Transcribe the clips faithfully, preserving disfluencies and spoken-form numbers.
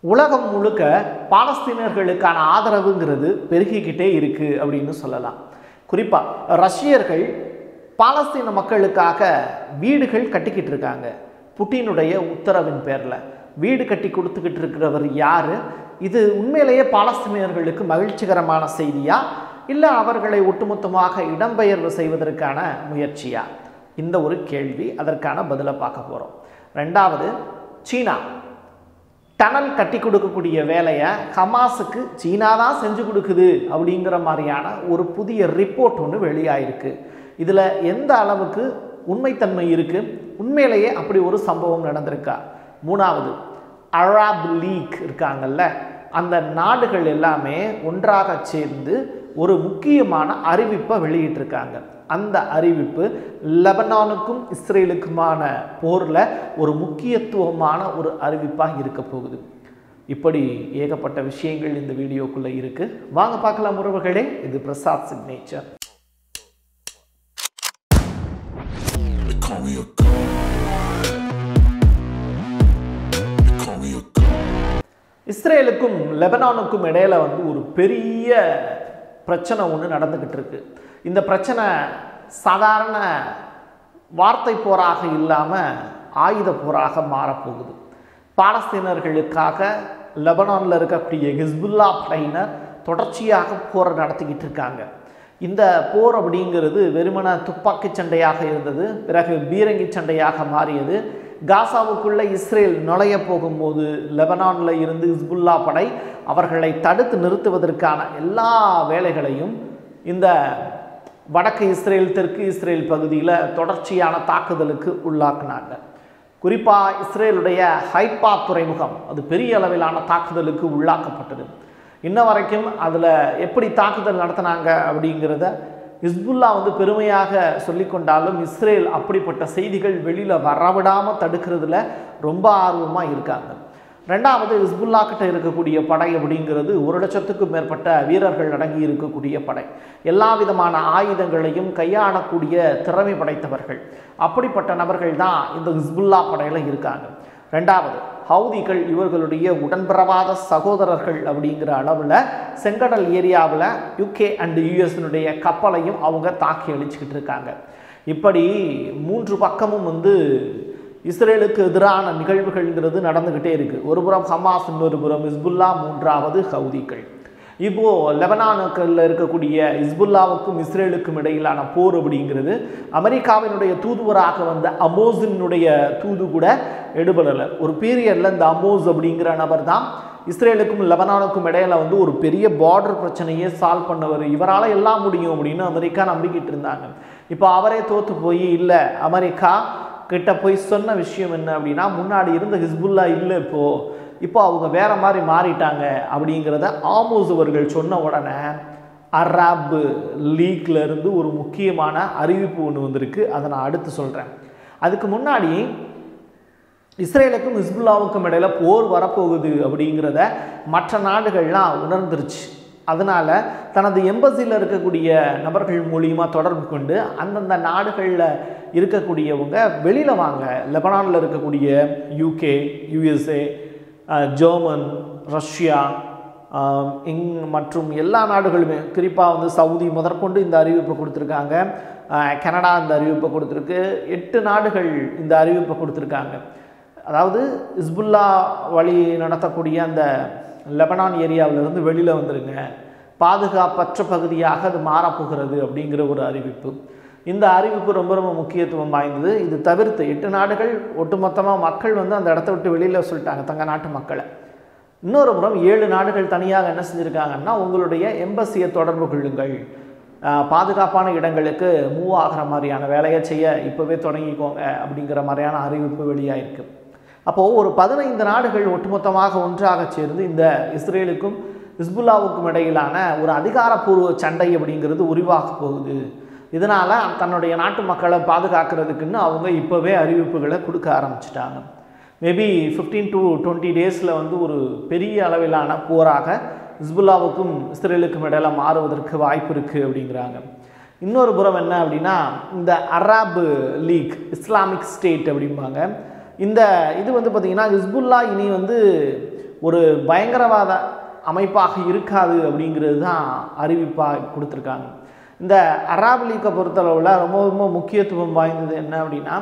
உலகம் முழுக்க பாலஸ்தீனர்களுக்கான ஆதரவுங்கிறது பெருகிக்கிட்டே இருக்குது அப்படின்னு சொல்லலாம். குறிப்பாக ரஷ்யர்கள் பாலஸ்தீன மக்களுக்காக வீடுகள் கட்டிக்கிட்டு இருக்காங்க. புட்டினுடைய உத்தரவின் பேரில் வீடு கட்டி கொடுத்துக்கிட்டு இருக்கிறவர் யார்? இது உண்மையிலேயே பாலஸ்தீனியர்களுக்கு மகிழ்ச்சிகரமான செய்தியா, இல்லை அவர்களை ஒட்டுமொத்தமாக இடம்பெயர்வு செய்வதற்கான முயற்சியா? இந்த ஒரு கேள்வி. அதற்கான பதிலை பார்க்க போகிறோம். ரெண்டாவது, சீனா டனல் கட்டி கொடுக்கக்கூடிய வேலையை ஹமாஸுக்கு சீனா தான் செஞ்சு கொடுக்குது அப்படிங்கிற மாதிரியான ஒரு புதிய ரிப்போர்ட் ஒன்று வெளியாயிருக்கு. இதில் எந்த அளவுக்கு உண்மைத்தன்மை இருக்குது? உண்மையிலேயே அப்படி ஒரு சம்பவம் நடந்திருக்கா? மூணாவது, அரப் லீக் இருக்காங்கல்ல, அந்த நாடுகள் எல்லாமே ஒன்றாக சேர்ந்து ஒரு முக்கியமான அறிவிப்பை வெளியிட்டிருக்காங்க. அந்த அறிவிப்பு லெபனானுக்கும் இஸ்ரேலுக்குமான போரில் ஒரு முக்கியத்துவமான ஒரு அறிவிப்பாக இருக்க போகுது. இப்படி ஏகப்பட்ட விஷயங்கள் இந்த வீடியோக்குள்ளே இருக்குது. வாங்க பார்க்கலாம் உறவுகளே. இது பிரசாத் சிக்னேச்சர். இஸ்ரேலுக்கும் லெபனானுக்கும் இடையில வந்து ஒரு பெரிய பிரச்சனை ஒன்று நடந்துக்கிட்டு இருக்கு. இந்த பிரச்சனை சாதாரண வார்த்தை போராக இல்லாமல் ஆயுத போராக மாறப்போகுது. பாலஸ்தீனர்களுக்காக லெபனானில் இருக்கக்கூடிய ஹிஸ்புல்லா படையினர் தொடர்ச்சியாக போரை நடத்திக்கிட்டு இருக்காங்க. இந்த போர் அப்படிங்கிறது வெறுமன துப்பாக்கி சண்டையாக இருந்தது, பிறகு பீரங்கி சண்டையாக மாறியது. காசாவுக்குள்ளே இஸ்ரேல் நுழைய போகும்போது லெபனானில் இருந்து ஹிஸ்புல்லா படை அவர்களை தடுத்து நிறுத்துவதற்கான எல்லா வேலைகளையும் இந்த வடக்கு இஸ்ரேல் தெற்கு இஸ்ரேல் பகுதியில் தொடர்ச்சியான தாக்குதலுக்கு உள்ளாக்குனாங்க. குறிப்பாக இஸ்ரேலுடைய ஹைப்பா துறைமுகம் அது பெரிய அளவிலான தாக்குதலுக்கு உள்ளாக்கப்பட்டது. இன்ன வரைக்கும் அதில் எப்படி தாக்குதல் நடத்தினாங்க அப்படிங்கிறத ஹிஸ்புல்லா வந்து பெருமையாக சொல்லிக்கொண்டாலும் இஸ்ரேல் அப்படிப்பட்ட செய்திகள் வெளியில் வரவிடாமல் தடுக்கிறதுல ரொம்ப ஆர்வமாக இருக்காங்க. ரெண்டாவது, ஹிஸ்புல்லா கிட்ட இருக்கக்கூடிய படை அப்படிங்கிறது ஒரு லட்சத்துக்கும் மேற்பட்ட வீரர்கள் அடங்கி இருக்கக்கூடிய படை. எல்லா விதமான ஆயுதங்களையும் கையாளக்கூடிய திறமை படைத்தவர்கள். அப்படிப்பட்ட நபர்கள் தான் இந்த ஹிஸ்புல்லா படையில் இருக்காங்க. ரெண்டாவது, ஹவுதிகள் இவர்களுடைய உடன்பிறவாத சகோதரர்கள் அப்படிங்கிற அளவில் செங்கடல் ஏரியாவில் யூகே அண்ட் யூஎஸ்னுடைய கப்பலையும் அவங்க தாக்கி அழிச்சுக்கிட்டு இருக்காங்க. இப்படி மூன்று பக்கமும் வந்து இஸ்ரேலுக்கு எதிரான நிகழ்வுகள்ங்கிறது நடந்துக்கிட்டே இருக்குது. ஒரு புறம் ஹமாஸ், இன்னொரு புறம் ஹிஸ்புல்லா, மூன்றாவது ஹவுதிகள். இப்போது லெபனானுக்குள்ள இருக்கக்கூடிய ஹிஸ்புல்லாவுக்கும் இஸ்ரேலுக்கும் இடையிலான போர் அப்படிங்கிறது அமெரிக்காவினுடைய தூதுவராக வந்த அமோஸினுடைய தூது கூட எடுபடலை. ஒரு பீரியடில் இந்த அமோஸ் அப்படிங்கிற நபர் தான் இஸ்ரேலுக்கும் லெபனானுக்கும் இடையில வந்து ஒரு பெரிய பார்டர் பிரச்சனையே சால்வ் பண்ணவர். இவரால் எல்லாம் முடியும் அப்படின்னு அமெரிக்கா நம்பிக்கிட்டு இருந்தாங்க. இப்போ அவரே தோற்று போய் இல்லை, அமெரிக்கா கிட்ட போய் சொன்ன விஷயம் என்ன அப்படின்னா, முன்னாடி இருந்த ஹிஸ்புல்லா இல்லை, இப்போது இப்போ அவங்க வேற மாதிரி மாறிட்டாங்க அப்படிங்கிறத ஆமோஸ் அவர்கள் சொன்ன உடனே அரப் லீக்ல இருந்து ஒரு முக்கியமான அறிவிப்பு ஒன்று வந்திருக்கு. அதை நான் அடுத்து சொல்கிறேன். அதுக்கு முன்னாடி இஸ்ரேலுக்கும் ஹிஸ்புல்லாவுக்கும் இடையில போர் வரப்போகுது அப்படிங்கிறத மற்ற நாடுகள்லாம் உணர்ந்துருச்சு. அதனால் தனது எம்பசியில் இருக்கக்கூடிய நபர்கள் மூலியமாக தொடர்பு கொண்டு அந்தந்த நாடுகளில் இருக்கக்கூடியவங்க வெளியில் வாங்க, லெபனானில் இருக்கக்கூடிய யூகே, யூஎஸ்ஏ, ஜெர்மன், ரஷ்யா இங் மற்றும் எல்லா நாடுகளுமே, குறிப்பாக வந்து சவுதி முதற்கொண்டு இந்த அறிவிப்பை கொடுத்துருக்காங்க. கனடா இந்த அறிவிப்பை கொடுத்துருக்கு. எட்டு நாடுகள் இந்த அறிவிப்பை கொடுத்துருக்காங்க. அதாவது ஹிஸ்புல்லா வழி நடத்தக்கூடிய அந்த லெபனான் ஏரியாவிலிருந்து வெளியில் வந்துருங்க, பாதுகாப்பற்ற பகுதியாக அது மாறப்போகிறது அப்படிங்கிற ஒரு அறிவிப்பு. இந்த அறிவிப்பு ரொம்ப ரொம்ப முக்கியத்துவம் வாய்ந்தது. இது தவிர்த்து எட்டு நாடுகள் ஒட்டுமொத்தமாக மக்கள் வந்து அந்த இடத்த விட்டு வெளியில் சொல்லிட்டாங்க, தங்க நாட்டு மக்களை. இன்னொரு புறம் ஏழு நாடுகள் தனியாக என்ன செஞ்சுருக்காங்கன்னா, உங்களுடைய எம்பசியை தொடர்பு கொள்ளுங்கள், பாதுகாப்பான இடங்களுக்கு மூவ் ஆகிற மாதிரியான வேலையை செய்ய இப்போவே தொடங்கிக்கோங்க அப்படிங்கிற மாதிரியான அறிவிப்பு வெளியாயிருக்கு. அப்போது ஒரு பதினைந்து நாடுகள் ஒட்டுமொத்தமாக ஒன்றாக சேர்ந்து இந்த இஸ்ரேலுக்கும் ஹிஸ்புல்லாவுக்கும் இடையிலான ஒரு அதிகாரப்பூர்வ சண்டை அப்படிங்கிறது உருவாக போகுது. இதனால் தன்னுடைய நாட்டு மக்களை பாதுகாக்கிறதுக்குன்னு அவங்க இப்போவே அறிவிப்புகளை கொடுக்க ஆரம்பிச்சிட்டாங்க. மேபி ஃபிஃப்டீன் டு டுவெண்ட்டி டேஸில் வந்து ஒரு பெரிய அளவிலான போராக ஹிஸ்புல்லாவுக்கும் இஸ்ரேலுக்கும் இடையில மாறுவதற்கு வாய்ப்பு இருக்குது அப்படிங்கிறாங்க. இன்னொரு புறம் என்ன அப்படின்னா, இந்த அரப் லீக், இஸ்லாமிக் ஸ்டேட் அப்படிம்பாங்க. இந்த இது வந்து பார்த்திங்கன்னா ஹிஸ்புல்லா இனி வந்து ஒரு பயங்கரவாத அமைப்பாக இருக்காது அப்படிங்கிறது தான் அறிவிப்பாக கொடுத்துருக்காங்க. இந்த அராப் லீக்கை பொறுத்தளவில் ரொம்ப ரொம்ப முக்கியத்துவம் வாய்ந்தது என்ன அப்படின்னா,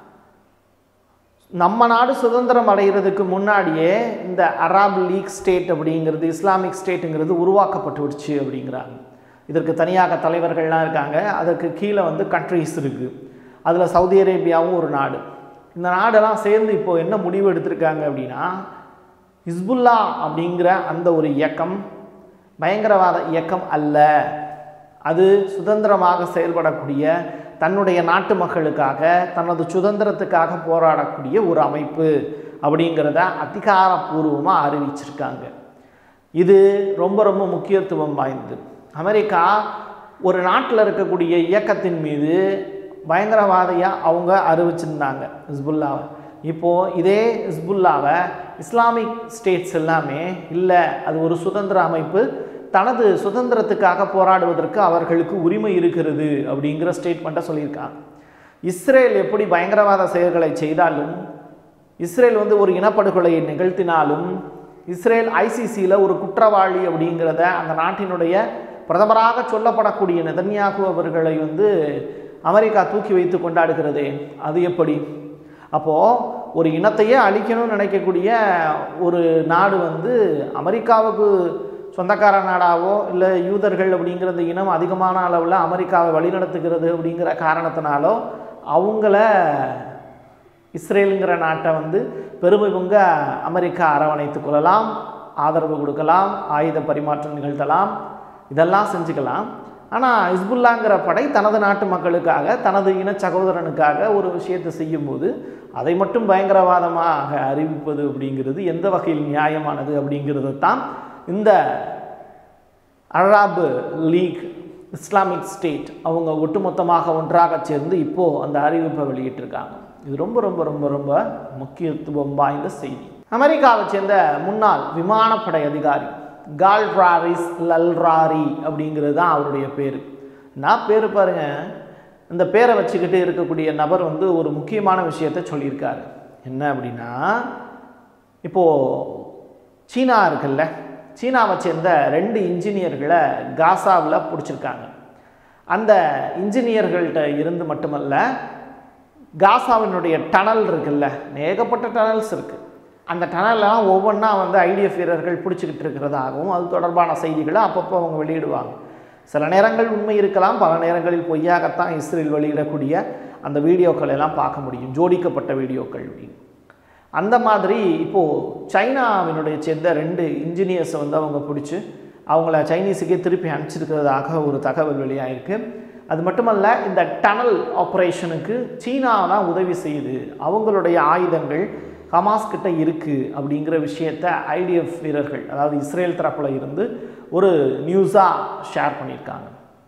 நம்ம நாடு சுதந்திரம் அடைகிறதுக்கு முன்னாடியே இந்த அராப் லீக் ஸ்டேட் அப்படிங்கிறது, இஸ்லாமிக் ஸ்டேட்டுங்கிறது உருவாக்கப்பட்டுடுச்சு அப்படிங்கிறாங்க. இதற்கு தனியாக தலைவர்கள்லாம் இருக்காங்க. அதற்கு கீழே வந்து கண்ட்ரிஸ் இருக்குது. அதில் சவுதி அரேபியாவும் ஒரு நாடு. இந்த நாடெல்லாம் சேர்ந்து இப்போது என்ன முடிவு எடுத்திருக்காங்க அப்படின்னா, ஹிஸ்புல்லா அப்படிங்கிற அந்த ஒரு இயக்கம் பயங்கரவாத இயக்கம் அல்ல, அது சுதந்திரமாக செயல்படக்கூடிய, தன்னுடைய நாட்டு மக்களுக்காக தனது சுதந்திரத்துக்காக போராடக்கூடிய ஒரு அமைப்பு அப்படிங்கிறத அதிகாரப்பூர்வமாக அறிவிச்சிருக்காங்க. இது ரொம்ப ரொம்ப முக்கியத்துவம் வாய்ந்தது. அமெரிக்கா ஒரு நாட்டில் இருக்கக்கூடிய இயக்கத்தின் மீது பயங்கரவாதியாக அவங்க அறிவிச்சிருந்தாங்க ஹிஸ்புல்லாவை. இப்போது இதே ஹிஸ்புல்லாவை இஸ்லாமிக் ஸ்டேட்ஸ் எல்லாமே இல்லை, அது ஒரு சுதந்திர அமைப்பு, தனது சுதந்திரத்துக்காக போராடுவதற்கு அவர்களுக்கு உரிமை இருக்கிறது அப்படிங்கிற ஸ்டேட்மெண்ட்டை சொல்லியிருக்காங்க. இஸ்ரேல் எப்படி பயங்கரவாத செயல்களை செய்தாலும், இஸ்ரேல் வந்து ஒரு இனப்படுகொலையை நிகழ்த்தினாலும், இஸ்ரேல் ஐசிசியில் ஒரு குற்றவாளி அப்படிங்கிறத அந்த நாட்டினுடைய பிரதமராக சொல்லப்படக்கூடிய நெதன்யாகு அவர்களை வந்து அமெரிக்கா தூக்கி வைத்து கொண்டாடுகிறதே, அது எப்படி? அப்போது ஒரு இனத்தையே அழிக்கணும்னு நினைக்கக்கூடிய ஒரு நாடு வந்து அமெரிக்காவுக்கு சொந்தக்கார நாடாவோ இல்லை யூதர்கள் அப்படிங்கிற அந்த இனம் அதிகமான அளவில் அமெரிக்காவை வழிநடத்துகிறது அப்படிங்கிற காரணத்தினாலோ அவங்கள இஸ்ரேலுங்கிற நாட்டை வந்து பெருமை பொங்க அமெரிக்கா அரவணைத்து கொள்ளலாம், ஆதரவு கொடுக்கலாம், ஆயுத பரிமாற்றம் நிகழ்த்தலாம், இதெல்லாம் செஞ்சுக்கலாம். ஆனால் ஹிஸ்புல்லாங்கிற படை தனது நாட்டு மக்களுக்காக, தனது இன சகோதரனுக்காக ஒரு விஷயத்தை செய்யும்போது அதை மட்டும் பயங்கரவாதமாக அறிவிப்பது அப்படிங்கிறது எந்த வகையில் நியாயமானது அப்படிங்கிறது தான் இந்த அராப் லீக் இஸ்லாமிக் ஸ்டேட் அவங்க ஒட்டுமொத்தமாக ஒன்றாக சேர்ந்து இப்போது அந்த அறிவிப்பை வெளியிட்டிருக்காங்க. இது ரொம்ப ரொம்ப ரொம்ப ரொம்ப முக்கியத்துவம் வாய்ந்த செய்தி. அமெரிக்காவை சேர்ந்த முன்னாள் விமானப்படை அதிகாரி கால்ராரிஸ் லல்ராரி அப்படிங்கிறது தான் அவருடைய பேர். நான் பேர் பாருங்க, இந்த பேரை வச்சுக்கிட்டு இருக்கக்கூடிய நபர் வந்து ஒரு முக்கியமான விஷயத்தை சொல்லியிருக்காரு. என்ன அப்படின்னா, இப்போது சீனா இருக்குல்ல, சீனாவை சேர்ந்த ரெண்டு இன்ஜினியர்களை காசாவில் பிடிச்சிருக்காங்க. அந்த இன்ஜினியர்கள்ட்ட இருந்து மட்டுமல்ல, காசாவினுடைய டனல் இருக்குல்ல, ஏகப்பட்ட டனல்ஸ் இருக்குது, அந்த டனல்லாம் ஒவ்வொன்றா வந்து ஐடிஎஃப் வீரர்கள் பிடிச்சிக்கிட்டு இருக்கிறதாகவும் அது தொடர்பான செய்திகளை அப்பப்போ அவங்க வெளியிடுவாங்க. சில நேரங்கள் உண்மை இருக்கலாம், பல நேரங்களில் பொய்யாகத்தான் இஸ்ரேல் வெளியிடக்கூடிய அந்த வீடியோக்கள் எல்லாம் பார்க்க முடியும், ஜோடிக்கப்பட்ட வீடியோக்கள். அந்த மாதிரி இப்போது சைனாவினுடைய சேர்ந்த ரெண்டு இன்ஜினியர்ஸை வந்து அவங்க பிடிச்சி அவங்கள சைனீஸுக்கே திருப்பி அனுப்பிச்சிருக்கிறதாக ஒரு தகவல் வெளியாகிருக்கு. அது மட்டுமல்ல, இந்த டனல் ஆப்ரேஷனுக்கு சீனா தான் உதவி செய்யுது, அவங்களுடைய ஆயுதங்கள் ஹமாஸ் கிட்ட இருக்குது அப்படிங்கிற விஷயத்தை ஐடிஎஃப் வீரர்கள், அதாவது இஸ்ரேல் தரப்பில் இருந்து ஒரு நியூஸாக ஷேர் பண்ணியிருக்காங்க.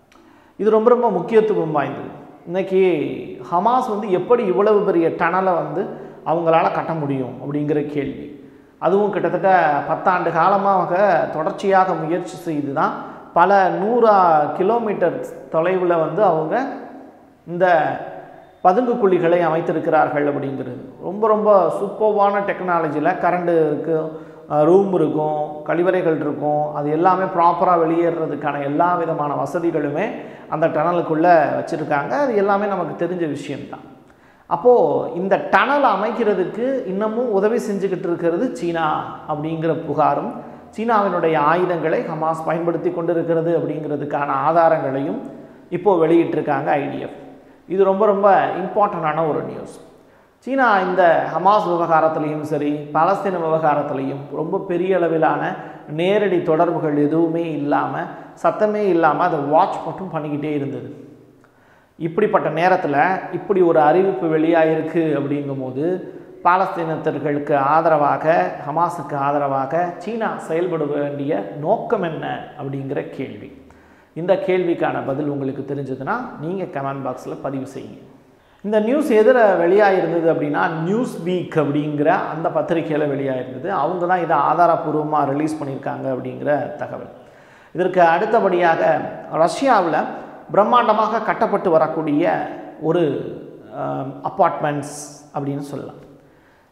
இது ரொம்ப ரொம்ப முக்கியத்துவம் வாய்ந்தது. இன்றைக்கி ஹமாஸ் வந்து எப்படி இவ்வளவு பெரிய டனலை வந்து அவங்களால கட்ட முடியும் அப்படிங்கிற கேள்வி, அதுவும் கிட்டத்தட்ட பத்தாண்டு காலமாக தொடர்ச்சியாக முயற்சி செய்து தான் பல நூறா கிலோமீட்டர் தொலைவில் வந்து அவங்க இந்த பதுங்கு குழிகளை அமைத்திருக்கிறார்கள் அப்படிங்கிறது. ரொம்ப ரொம்ப சூப்பர்வான டெக்னாலஜியில் கரண்ட் இருக்குது, ரூம் இருக்கும், கழிவறைகள் இருக்கும், அது எல்லாமே ப்ராப்பராக வெளியேறதுக்கான எல்லா விதமான வசதிகளுமே அந்த டனலுக்குள்ளே வச்சுருக்காங்க. அது எல்லாமே நமக்கு தெரிஞ்ச விஷயம்தான். அப்போது இந்த டனல் அமைக்கிறதுக்கு இன்னமும் உதவி செஞ்சுக்கிட்டு இருக்கிறது சீனா அப்படிங்கிற புகாரும், சீனாவினுடைய ஆயுதங்களை ஹமாஸ் பயன்படுத்தி கொண்டு இருக்கிறது அப்படிங்கிறதுக்கான ஆதாரங்களையும் இப்போது வெளியிட்டிருக்காங்க ஐடிஎஃப். இது ரொம்ப ரொம்ப இம்பார்ட்டண்டான ஒரு நியூஸ். சீனா இந்த ஹமாஸ் விவகாரத்துலேயும் சரி, பாலஸ்தீன விவகாரத்துலேயும் ரொம்ப பெரிய அளவிலான நேரடி தொடர்புகள் எதுவுமே இல்லாமல், சத்தமே இல்லாமல் அதை வாட்ச் மட்டும் பண்ணிக்கிட்டே இருந்தது. இப்படிப்பட்ட நேரத்தில் இப்படி ஒரு அறிவிப்பு வெளியாகிருக்கு அப்படிங்கும்போது, பாலஸ்தீனத்தர்களுக்கு ஆதரவாக, ஹமாஸுக்கு ஆதரவாக சீனா செயல்பட வேண்டிய நோக்கம் என்ன அப்படிங்கிற கேள்வி. இந்த கேள்விக்கான பதில் உங்களுக்கு தெரிஞ்சதுன்னா நீங்கள் கமெண்ட் பாக்ஸில் பதிவு செய்யுங்க. இந்த நியூஸ் எதில் வெளியாகிருந்தது அப்படின்னா, நியூஸ் வீக் அப்படிங்கிற அந்த பத்திரிகையில் வெளியாகிருந்தது. அவங்க தான் இதை ஆதாரப்பூர்வமாக ரிலீஸ் பண்ணியிருக்காங்க அப்படிங்கிற தகவல். இதற்கு அடுத்தபடியாக ரஷ்யாவில் பிரம்மாண்டமாக கட்டப்பட்டு வரக்கூடிய ஒரு அப்பார்ட்மெண்ட்ஸ் அப்படின்னு சொல்லலாம்.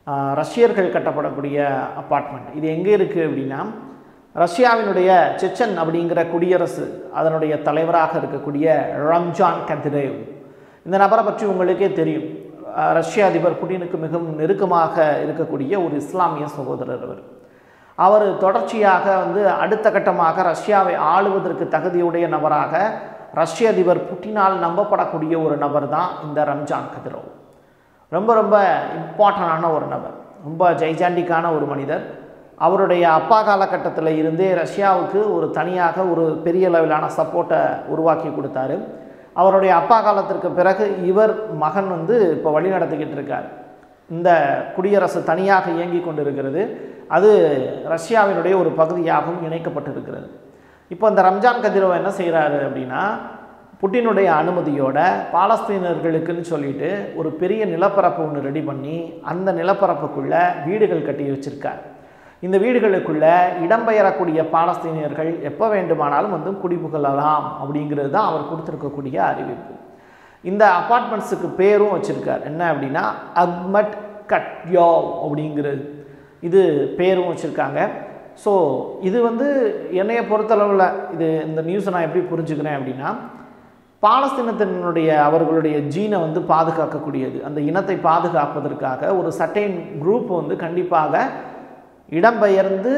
ரஷ்யர்கள் கட்டப்படக்கூடிய அப்பார்ட்மெண்ட். இது எங்கே இருக்குது அப்படின்னா, ரஷ்யாவினுடைய செச்சன் அப்படிங்கிற குடியரசு அதனுடைய தலைவராக இருக்கக்கூடிய ரம்ஜான் கதிரேவ், இந்த நபரை பற்றி உங்களுக்கே தெரியும். ரஷ்ய அதிபர் புட்டினுக்கு மிகவும் நெருக்கமாக இருக்கக்கூடிய ஒரு இஸ்லாமிய சகோதரர் அவர். அவர் தொடர்ச்சியாக வந்து அடுத்த கட்டமாக ரஷ்யாவை ஆளுவதற்கு தகுதியுடைய நபராக ரஷ்ய அதிபர் புட்டினால் நம்பப்படக்கூடிய ஒரு நபர் தான் இந்த ரம்ஜான் கதிரோவ். ரொம்ப ரொம்ப இம்பார்ட்டண்டான ஒரு நபர், ரொம்ப ஜைஜாண்டிக்கான ஒரு மனிதர். அவருடைய அப்பா காலகட்டத்தில் இருந்தே ரஷ்யாவுக்கு ஒரு தனியாக ஒரு பெரிய அளவிலான சப்போர்ட்டை உருவாக்கி கொடுத்தாரு. அவருடைய அப்பா காலத்திற்கு பிறகு இவர் மகன் வந்து இப்போ வழி நடத்திக்கிட்டு இருக்கார். இந்த குடியரசு தனியாக இயங்கி கொண்டிருக்கிறது, அது ரஷ்யாவினுடைய ஒரு பகுதியாகவும் இணைக்கப்பட்டிருக்கிறது. இப்போ இந்த ரம்ஜான் கதிரோவ் என்ன செய்கிறாரு அப்படின்னா, புட்டினுடைய அனுமதியோட பாலஸ்தீனர்களுக்குன்னு சொல்லிட்டு ஒரு பெரிய நிலப்பரப்பு ஒன்று ரெடி பண்ணி அந்த நிலப்பரப்புக்குள்ளே வீடுகள் கட்டி வச்சுருக்கார். இந்த வீடுகளுக்குள்ளே இடம்பெயரக்கூடிய பாலஸ்தீனியர்கள் எப்போ வேண்டுமானாலும் வந்து குடிபுகழலாம் அப்படிங்கிறது தான் அவர் கொடுத்துருக்கக்கூடிய அறிவிப்பு. இந்த அப்பார்ட்மெண்ட்ஸுக்கு பேரும் வச்சுருக்கார், என்ன அப்படின்னா அக்மட் கட்யோவ் அப்படிங்கிறது இது பேரும் வச்சுருக்காங்க. ஸோ இது வந்து என்னைய பொறுத்தளவில் இது இந்த நியூஸை நான் எப்படி புரிஞ்சுக்கிறேன் அப்படின்னா, பாலஸ்தீனத்தினுடைய அவர்களுடைய ஜீனை வந்து பாதுகாக்கக்கூடியது, அந்த இனத்தை பாதுகாப்பதற்காக ஒரு சர்டைன் குரூப் வந்து கண்டிப்பாக இடம்பெயர்ந்து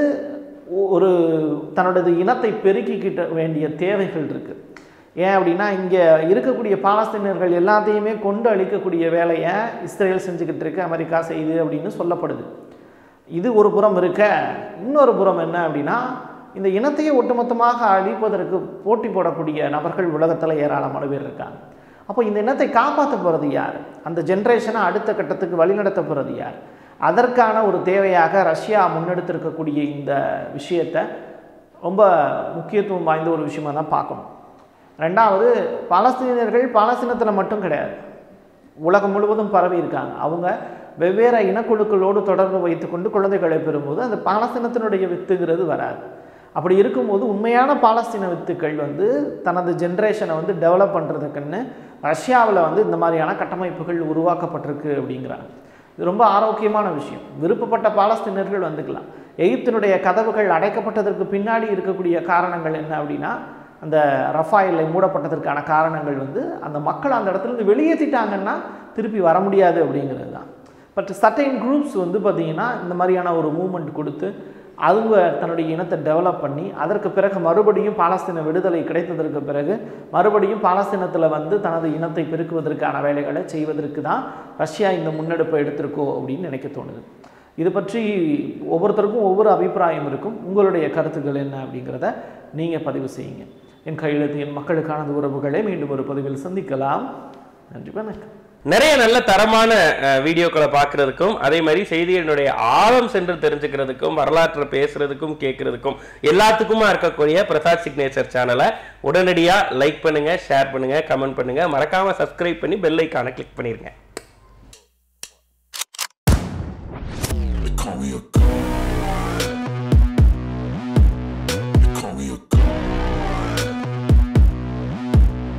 ஒரு தன்னோட இனத்தை பெருக்கிக்கிட்ட வேண்டிய தேவைகள் இருக்குது. ஏன் அப்படின்னா, இங்கே இருக்கக்கூடிய பாலஸ்தீனர்கள் எல்லாத்தையுமே கொண்டு அழிக்கக்கூடிய வேலையை இஸ்ரேல் செஞ்சுக்கிட்டு இருக்கு, அமெரிக்கா செய்யுது அப்படின்னு சொல்லப்படுது. இது ஒரு புறம் இருக்க, இன்னொரு புறம் என்ன அப்படின்னா, இந்த இனத்தையே ஒட்டுமொத்தமாக அழிப்பதற்கு போட்டி போடக்கூடிய நபர்கள் உலகத்தில் ஏராளமான பேர் இருக்காங்க. அப்போ இந்த இனத்தை காப்பாற்ற போகிறது யார், அந்த ஜென்ரேஷனை அடுத்த கட்டத்துக்கு வழிநடத்த போகிறது யார், அதற்கான ஒரு தேவையாக ரஷ்யா முன்னெடுத்திருக்கக்கூடிய இந்த விஷயத்தை ரொம்ப முக்கியத்துவம் வாய்ந்த ஒரு விஷயமா தான் பார்க்கணும். ரெண்டாவது, பாலஸ்தீனியர்கள் பாலஸ்தீனத்தில் மட்டும் கிடையாது, உலகம் முழுவதும் பரவி இருக்காங்க. அவங்க வெவ்வேறு இனக்குழுக்களோடு தொடர்பு வைத்துக்கொண்டு குழந்தைகளை பெறும்போது அந்த பாலஸ்தீனத்தினுடைய வித்துங்கிறது வராது. அப்படி இருக்கும்போது உண்மையான பாலஸ்தீன வித்துக்கள் வந்து தனது ஜென்ரேஷனை வந்து டெவலப் பண்ணுறதுக்குன்னு ரஷ்யாவில் வந்து இந்த மாதிரியான கட்டமைப்புகள் உருவாக்கப்பட்டிருக்கு அப்படிங்கிறாங்க. இது ரொம்ப ஆரோக்கியமான விஷயம். விருப்பப்பட்ட பாலஸ்தீனர்கள் வந்துக்கலாம். எகிப்தினுடைய கதவுகள் அடைக்கப்பட்டதற்கு பின்னாடி இருக்கக்கூடிய காரணங்கள் என்ன அப்படின்னா, அந்த ரஃபா எல்லை மூடப்பட்டதற்கான காரணங்கள் வந்து அந்த மக்கள் அந்த இடத்துலேருந்து வெளியேற்றிட்டாங்கன்னா திருப்பி வர முடியாது அப்படிங்கிறது தான். பட் சர்டைன் குரூப்ஸ் வந்து பார்த்திங்கன்னா இந்த மாதிரியான ஒரு மூமெண்ட் கொடுத்து அவங்க தன்னுடைய இனத்தை டெவலப் பண்ணி அதற்கு பிறகு மறுபடியும் பாலஸ்தீன விடுதலை கிடைத்ததற்கு பிறகு மறுபடியும் பாலஸ்தீனத்தில் வந்து தனது இனத்தை பெருக்குவதற்கான வேலைகளை செய்வதற்கு தான் ரஷ்யா இந்த முன்னெடுப்பை எடுத்திருக்கோ அப்படின்னு நினைக்க தோணுது. இது பற்றி ஒவ்வொருத்தருக்கும் ஒவ்வொரு அபிப்பிராயம் இருக்கும். உங்களுடைய கருத்துக்கள் என்ன அப்படிங்கிறத நீங்கள் பதிவு செய்யுங்க. என் கையெழுத்து என் மக்களுக்கான உறவுகளை மீண்டும் ஒரு பதிவில் சந்திக்கலாம். நன்றி, வணக்கம். நிறைய நல்ல தரமான வீடியோக்களை பார்க்கறதுக்கும் அதே மாதிரி செய்திகளினுடைய ஆழம் சென்று தெரிஞ்சுக்கிறதுக்கும் வரலாற்றை பேசுறதுக்கும் கேட்கறதுக்கும் எல்லாத்துக்குமா இருக்கக்கூடிய பிரசாத் சிக்னேச்சர் சேனலை உடனடியாக லைக் பண்ணுங்க, ஷேர் பண்ணுங்க, கமெண்ட் பண்ணுங்க, மறக்காம சப்ஸ்கிரைப் பண்ணி பெல் ஐகானை கிளிக் பண்ணிருங்க.